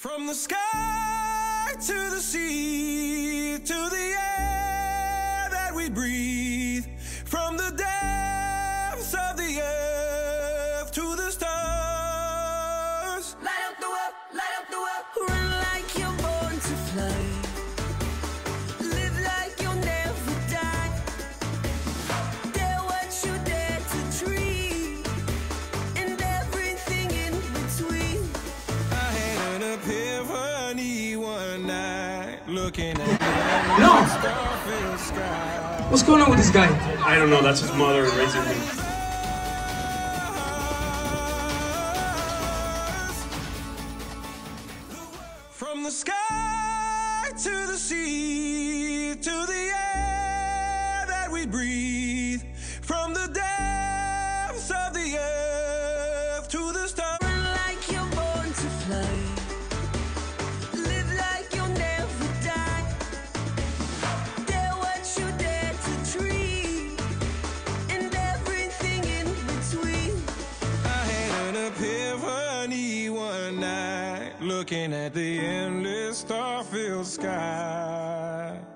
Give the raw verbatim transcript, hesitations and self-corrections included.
From the sky to the sea, to the air that we breathe, from the depths of the earth to the stars. Light up the world, light up the world. Run like you're born to fly. Live like you'll never die. Dare what you dare to dream, and everything in between. I had an epiphany one night, looking at No! the starfilled sky. What's going on with this guy? I don't know, that's his mother raising him. From the sky to the sea, to the air that we breathe, from the depths of the earth to the stars. Run like you're born to fly. Live like you'll never die. Dare what you dare to dream, and everything in between. I had an epiphany one night, looking at the endless star-filled sky.